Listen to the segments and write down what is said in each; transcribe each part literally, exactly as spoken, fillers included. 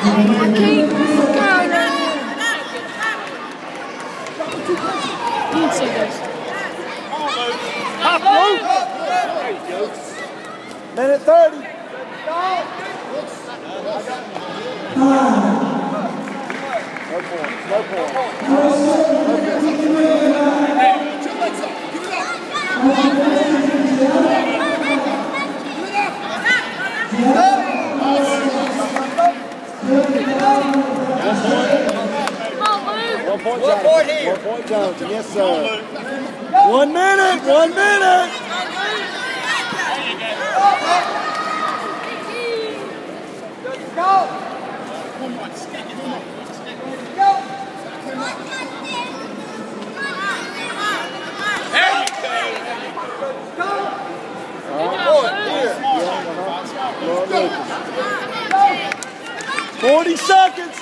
I keep going. You can see this. Up, Luke. There you go. Minute thirty. No points, no points. One point, Jonathan. One point, Jonathan. Yes, sir. One minute. One minute. Go. Forty seconds.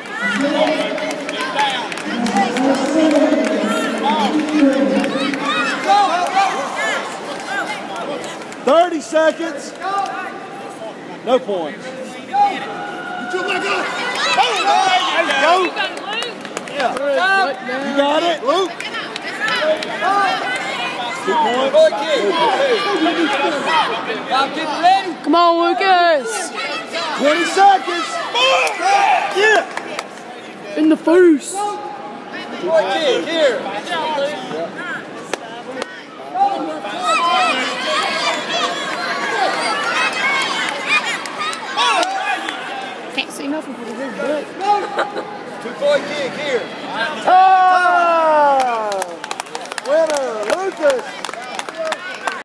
Thirty seconds. No points. There you go. Yeah. You got it, Luke. Two points. Come on, Lucas. Twenty seconds. Yeah. In the first. Boy, kid, here. Can't see nothing for the big butt. Two point kick here. Oh!